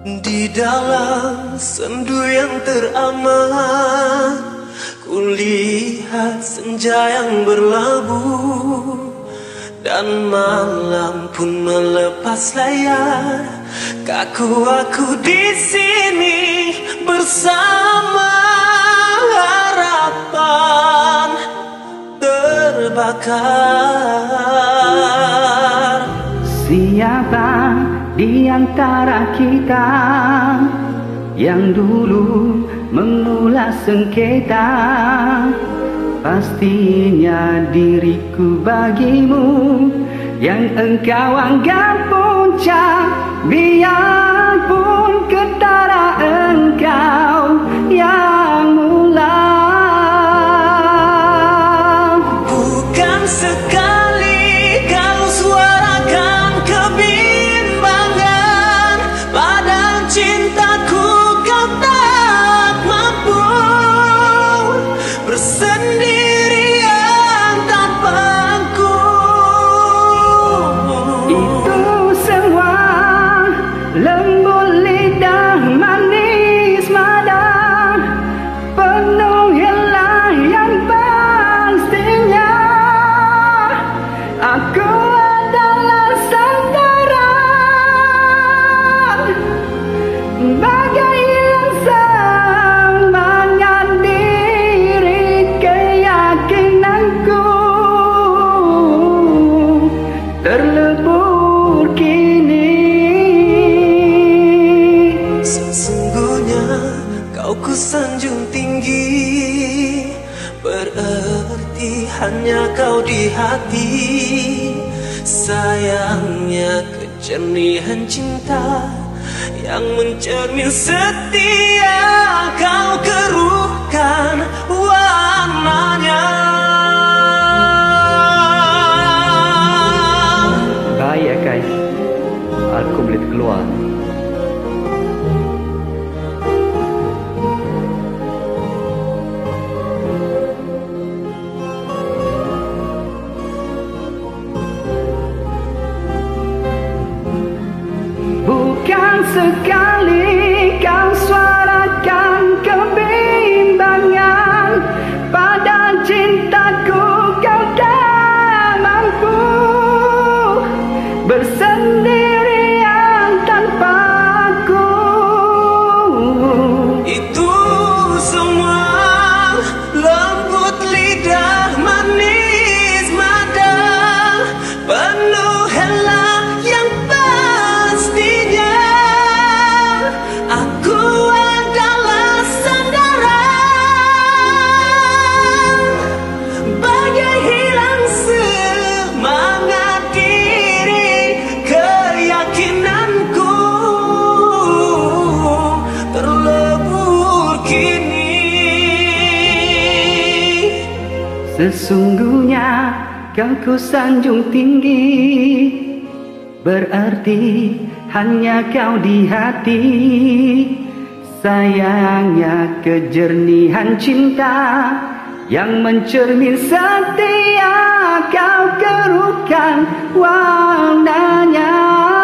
Di dalam sendu yang teramat, kulihat senja yang berlabuh, dan malam pun melepas layar. Kaku aku di sini bersama harapan terbakar. Siapa di antara kita yang dulu mengulas sengketa? Pastinya diriku bagimu yang engkau anggap puncak. Biarpun ketara engkau yang mula. Bukan sekali kau suarakan kebimbangan, padahal cintaku kau tak mampu bersendirian tanpa aku. Itu semua lembut lidah manis mada, penuhilah yang pastinya. Aku adalah sandaran bagai yang semangat diri. Keyakinanku terlebur kini. Sesungguhnya kau ku sanjung tinggi, berarti hanya kau di hati. Sayangnya kejernihan cinta yang mencermin setia kau keruhkan warnanya. Bahaya guys, aku boleh keluar. Bukan sekali kau suarakan kebimbangan, pada cintaku kau tak mampu bersendirian tanpa aku. Itu semua lembut lidah manis mada, penuh hela yang pastinya. Aku adalah sandaran bagai hilang semangat diri. Keyakinanku terlebur kini. Sesungguhnya kau ku sanjung tinggi, berarti hanya kau di hati. Sayangnya kejernihan cinta yang mencermin setia kau keruhkan warnanya.